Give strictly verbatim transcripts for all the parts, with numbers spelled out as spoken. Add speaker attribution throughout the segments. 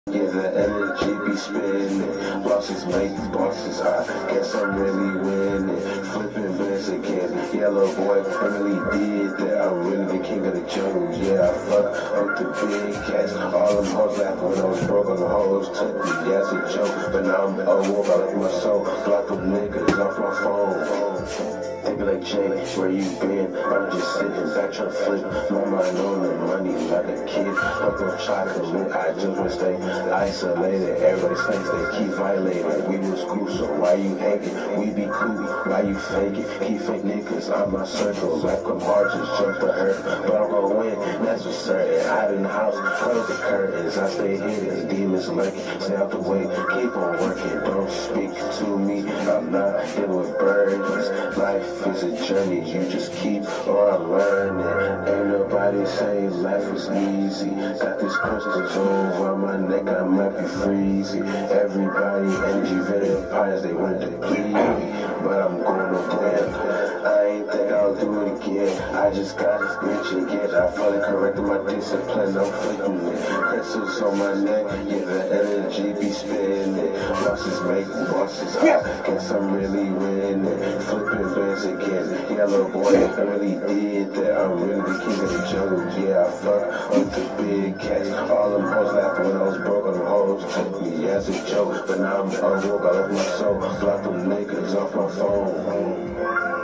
Speaker 1: Yeah, the energy be spinning. Bosses make bosses high. Guess I'm really winning. Flipping bands again. Yellow boy, I really did that. I'm really the king of the jungle. Yeah, I fuck up the big cats. All them hoes laughed when I was broke on the hoes. Took me as a joke. But now I'm a wolf. I left my soul. Block them niggas off my phone. They be like, Jay, where you been? I'm just sitting back trying to flip my mind on the money like a kid. I'm gonna try to live. I just wanna stay isolated. Everybody's face, they keep violating. We was cool, so why you hating? We be cool, why you faking? Keep fake niggas on my circle. Like a bar just jump to hurt. But I'm gonna win, that's for certain. Out in the house, close the curtains. I stay hidden, demons lurking. Stay out the way, keep on working. Don't speak to me, I'm not dealing with burdens. Life is a journey, you just keep on learning. Ain't nobody saying life was easy. Got this crystals over my neck, I might be freezing. Everybody energy vampires, they wanted to please me, but I'm gonna win. I ain't think I'll do it again. I just got rich again. I finally corrected my discipline, I'm flicking it. Crystals on my neck, yeah, the energy be spinning. Bosses make bosses high. Guess I'm really winning. Flipping bands again. Yellow boy, I really did that. I'm really the king of the jungle. Yeah, I fuck with the big cats. All them hoes laughed when I was broke on the hoes. Took me as a joke, but now I'm a wolf. I left my soul. Block them niggas off my phone.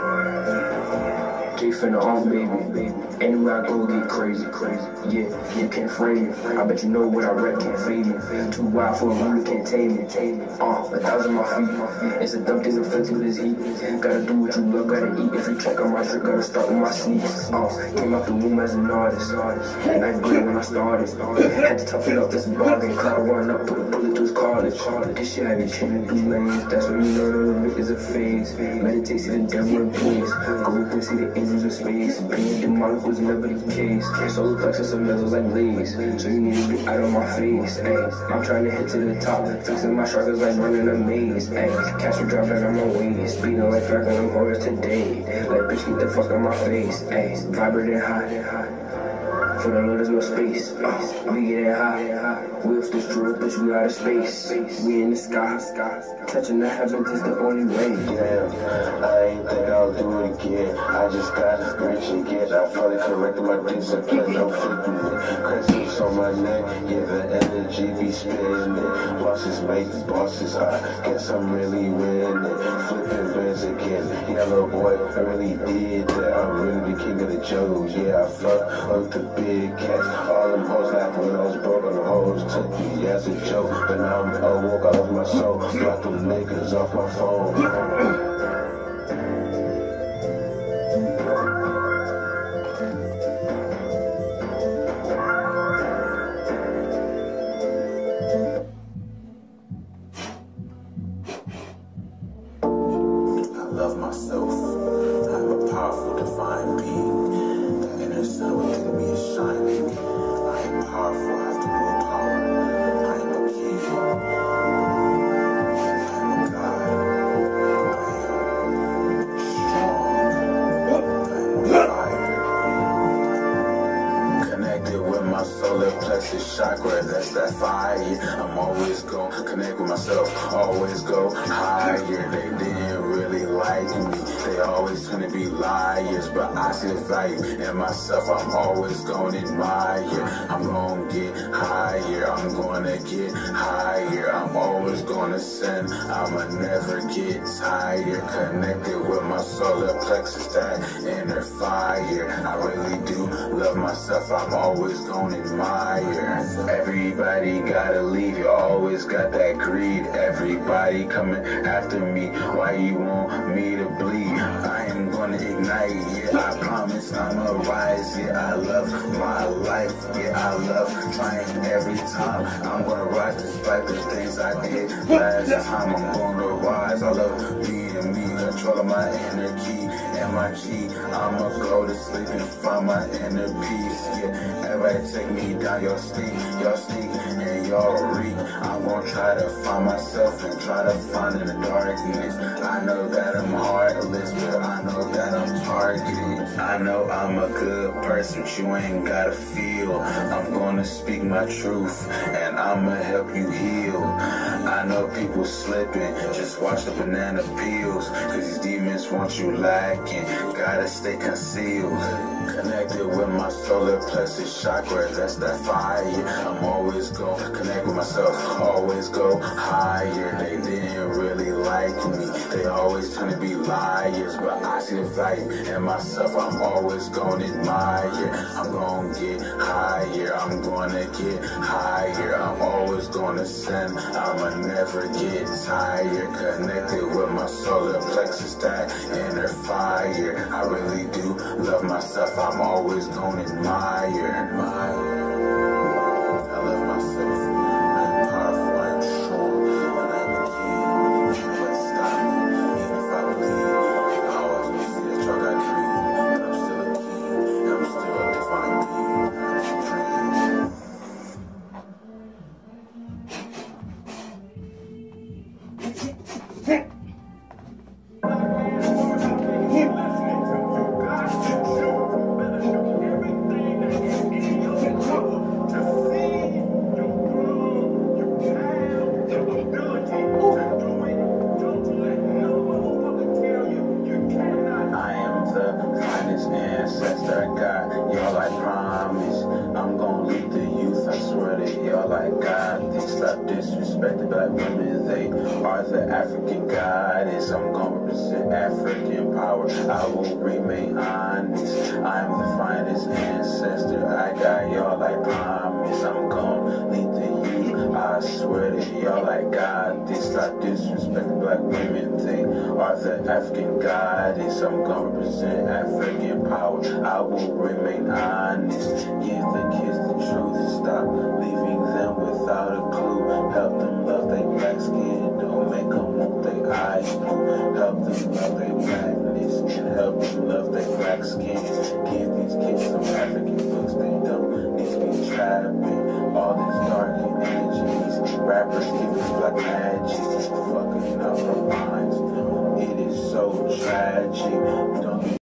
Speaker 2: J finna on, baby, baby. Anywhere I go, get crazy, crazy. Yeah, you can't frame it. I bet you know what I rap can't fade me. Too wild for a ruler, can't tame it. Uh, a thousand my feet. It's a dump, there's a fence with his heat. Gotta do what you love, gotta eat. If you check on my shirt, gotta start with my sneaks. Uh, came out the womb as an artist. And ninth grade when I started. Had to tough it up, this bargain. Cloud run up, put a bullet through his college. This shit had me changing through lanes. That's when you learn to live is a phase. Meditate, see the devil in place. Go within, see the angels in space. Being demonic was never the case. Solar plexus of metals like lace. So you need to get out of my face. Ay, I'm trying to hit to the top. Fixing my struggles like running a maze. Ay, cash will drop back on my waist. Speeding like fast and I'm horrors today. Like bitch, get the fuck out my face. Ay, vibrating high. For the Lord, there's no space. Uh, we getting high. We off this drug, bitch, we out of space. We in the sky. Touching the heavens is the only way.
Speaker 1: Damn, I ain't think I'll do it again. I just got rich again. I finally corrected my discipline. I'm flipping it. Crystals on my neck, yeah, the energy be spinning. Bosses make bosses high. Guess I'm really winning. Flipping bands again. Yellow boy, I really did that. I'm really the king of the jungle. Yeah, I fuck with the big cats. All them hoes laughed when I was broke on the hoes. Took me as a joke, but now I'm a wolf. I left my soul. Block them niggas off my phone.
Speaker 3: Love myself. I'm a powerful divine being. The inner sun within me is shining. I am powerful, I have the willpower. I am a king. I am a god. I am strong. I am on fire. Connected with my solar plexus chakra, that's that fire. I'm always gonna connect with myself, always go higher. They didn't really like me, they always gonna be liars, but I see the value in myself. I'm always gonna admire. I'm gonna get higher, I'm gonna get higher. I'm always gonna send, I'ma never get tired. Connected with my solar plexus, that inner fire. I really do love myself, I'm always gonna admire. Everybody gotta leave, you always got that greed. Everybody coming after me, why you want me to bleed? I am gonna ignite, yeah, I promise I'ma rise. Yeah, I love my life, yeah, I love trying every time. I'm gonna rise despite the things I did last time. I'm gonna rise, I love being me, controlling my inner key and my G. I'ma go to sleep and find my inner peace. Yeah, everybody take me down, y'all sneak, y'all sneak, and y'all read. I'm gonna try to find myself and try to find in the darkness. I know that I'm heartless, but I know that I'm targeted. I know I'm a good person, but you ain't gotta feel. I'm gonna speak my truth, and I'ma help you heal. I know people slipping, just watch the banana peels, cause these demons want you lacking, gotta stay concealed. Connected with my solar plexus chakra, that's that fire. I'm always gonna connect with myself, always go higher. They didn't really like me, they always trying to be liars, but I see the value in myself, I'm always gonna admire. I'm gonna get higher, I'm gonna get higher, I'm always gonna send, I'ma never get tired. Connected with my solar plexus, that inner fire. I really do love myself, I'm always gonna admire. admire. I love myself, I'm powerful, I'm strong, and I'm a king. Nobody stop me, even if I bleed. I always will see that y'all got dreams, but I'm still a king, I'm still a divine being. I dream. Ancestor, I got y'all, I promise. I'm gonna lead the youth, I swear to y'all, I got this. Stop disrespecting black women, they are the African goddess. I'm gonna represent African power, I will remain honest. I'm the finest ancestor, I got y'all, I promise. I'm gonna lead the youth, I swear to y'all, I got this. Stop disrespecting black women, they are the African goddess. I'm gonna represent African power, I will remain honest. Give the kids the truth, stop leaving them without a clue. Help them love their black skin, don't make them want their eyes blue. Help them love their blackness and help them love their black skin. Give these kids some African books, they don't need to be trapping all this dark energies. Rappers give us black magic, fucking up our minds. It is so tragic. Don't